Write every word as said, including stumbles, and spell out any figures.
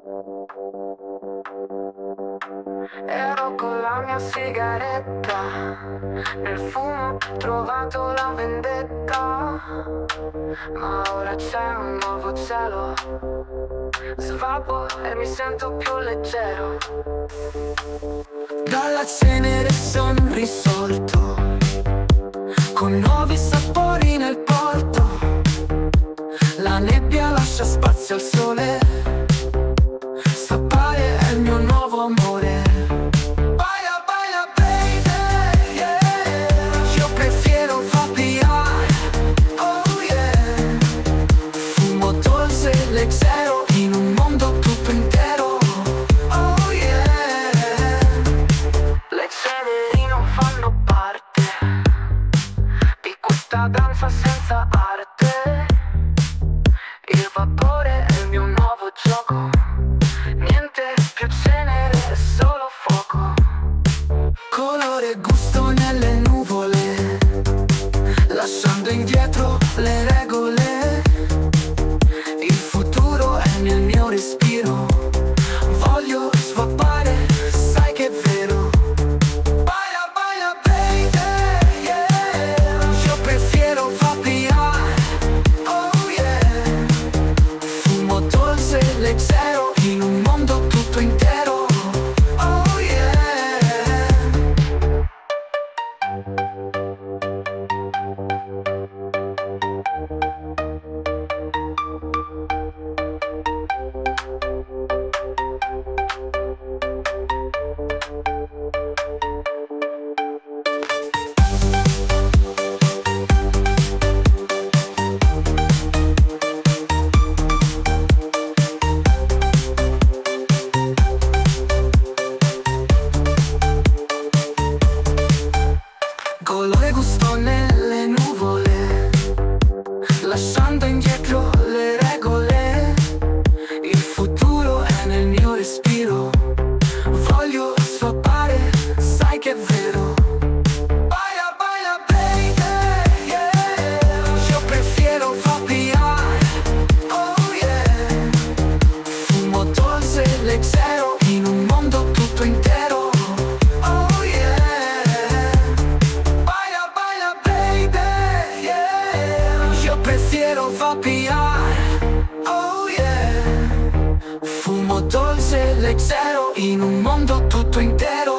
Ero con la mia sigaretta, nel fumo ho trovato la vendetta, ma ora c'è un nuovo cielo, svapo e mi sento più leggero. Dalla cenere son risorto, con nuovi sapori nel porto. La nebbia lascia spazio al sole, scappare è il mio nuovo amore. Baila, baila baby, yeah. Io prefiero vapiare, oh yeah. Fumo dolce e leggero in un mondo tutto intero, oh yeah. Le ceneri non fanno parte di questa danza senza arte. Il vapore è il mio nuovo gioco, niente più cenere, è solo fuoco. Colore e gusto nelle nuvole, lasciando indietro le regole. Il futuro è nel mio respiro, voglio svappare, sai che è vero. Baila, baila baby, yeah. Io prefiero vapiare, oh yeah. Fumo dolce e leggero in un mondo tutto intero, oh yeah. Colore e gusto nelle nuvole, lasciando indietro le regole. Il futuro è nel mio respiro, voglio svappare, sai che è vero. Baila, baila baby, yeah. Io prefiero vapiare, oh yeah. Fumo dolce e leggero in un mondo tutto intero, oh yeah. Baila, baila baby, yeah. Io prefiero vapiare, oh yeah. Fumo dolce e leggero in un mondo tutto intero.